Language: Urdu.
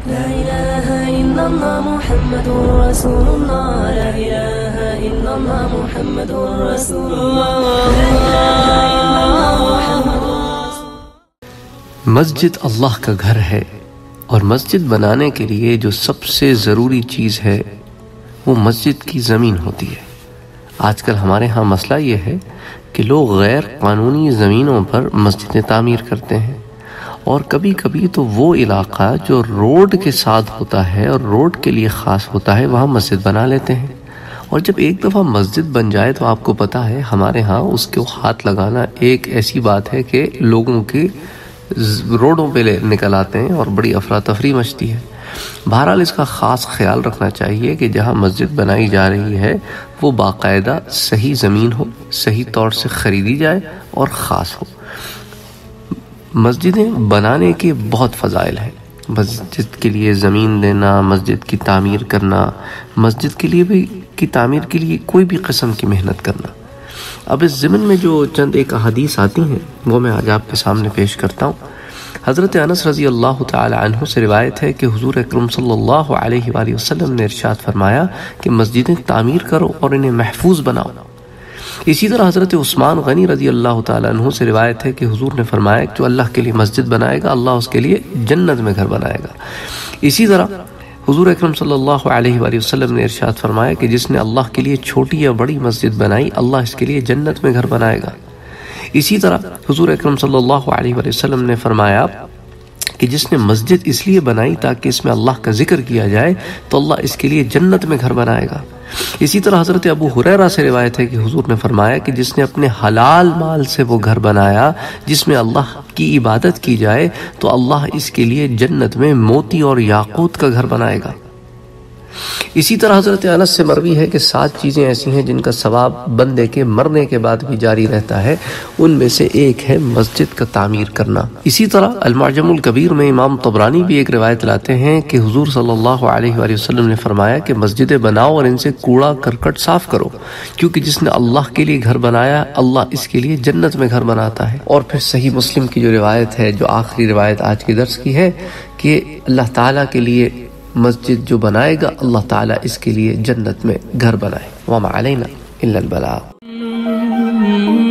لا إله إلا الله محمد رسول الله لا إله إلا الله محمد رسول الله لا إله إلا الله محمد رسول. مسجد اللہ کا گھر ہے، اور مسجد بنانے کے لیے جو سب سے ضروری چیز ہے وہ مسجد کی زمین ہوتی ہے۔ آج کل ہمارے ہاں مسئلہ یہ ہے کہ لوگ غیر قانونی زمینوں پر مسجدیں تعمیر کرتے ہیں، اور کبھی کبھی تو وہ علاقہ جو روڈ کے ساتھ ہوتا ہے اور روڈ کے لیے خاص ہوتا ہے وہاں مسجد بنا لیتے ہیں، اور جب ایک دفعہ مسجد بن جائے تو آپ کو پتہ ہے ہمارے ہاں اس کو ہاتھ لگانا ایک ایسی بات ہے کہ لوگوں کے روڈوں پہ نکل آتے ہیں اور بڑی افراتفری مچتی ہے۔ بہرحال اس کا خاص خیال رکھنا چاہیے کہ جہاں مسجد بنائی جا رہی ہے وہ باقاعدہ صحیح زمین ہو، صحیح طور سے خریدی جائے اور خاص ہو۔ مسجدیں بنانے کے بہت فضائل ہیں، مسجد کے لیے زمین دینا، مسجد کی تعمیر کرنا، مسجد کے لیے بھی کی تعمیر کے لیے کوئی بھی قسم کی محنت کرنا۔ اب اس ضمن میں جو چند ایک احادیث آتی ہیں وہ میں آج آپ کے سامنے پیش کرتا ہوں۔ حضرت انس رضی اللہ تعالی عنہ سے روایت ہے کہ حضور اکرم صلی اللہ علیہ وآلہ وسلم نے ارشاد فرمایا کہ مسجدیں تعمیر کرو اور انہیں محفوظ بناؤ۔ اسی طرح حضرت عثمان غنی رضی اللہ تعالی عنہ سے روایت ہے کہ حضور نے فرمایا کہ جو اللہ کے لیے مسجد بنائے گا اللہ اس کے لیے جنت میں گھر بنائے گا۔ اسی طرح حضور اکرم صلی اللہ علیہ وآلہ وسلم نے ارشاد فرمایا کہ جس نے اللہ کے لیے چھوٹی یا بڑی مسجد بنائی اللہ اس کے لیے جنت میں گھر بنائے گا۔ اسی طرح حضور اکرم صلی اللہ علیہ وآلہ وسلم نے فرمایا کہ جس نے مسجد اس لیے بنائی تاکہ اس میں اللہ کا ذکر کیا جائے تو اللہ اس کے لیے جنت میں گھر بنائے گا۔ اسی طرح حضرت ابو ہریرہ سے روایت ہے کہ حضور نے فرمایا کہ جس نے اپنے حلال مال سے وہ گھر بنایا جس میں اللہ کی عبادت کی جائے تو اللہ اس کے لیے جنت میں موتی اور یاقوت کا گھر بنائے گا۔ اسی طرح حضرت انس سے مروی ہے کہ 7 چیزیں ایسی ہیں جن کا ثواب بندے کے مرنے کے بعد بھی جاری رہتا ہے، ان میں سے ایک ہے مسجد کا تعمیر کرنا۔ اسی طرح المعجم الکبیر میں امام طبرانی بھی ایک روایت لاتے ہیں کہ حضور صلی اللہ علیہ وآلہ وسلم نے فرمایا کہ مسجدیں بناؤ اور ان سے کوڑا کرکٹ صاف کرو، کیونکہ جس نے اللہ کے لیے گھر بنایا اللہ اس کے لیے جنت میں گھر بناتا ہے۔ اور پھر صحیح مسلم کی جو روایت ہے، جو آخری روایت آج کے درس کی ہے، کہ اللہ تعالیٰ کے لیے مسجد جو بنائے گا اللہ تعالیٰ اس کے لیے جنت میں گھر بنائے۔ وما علینا الا البلاغ۔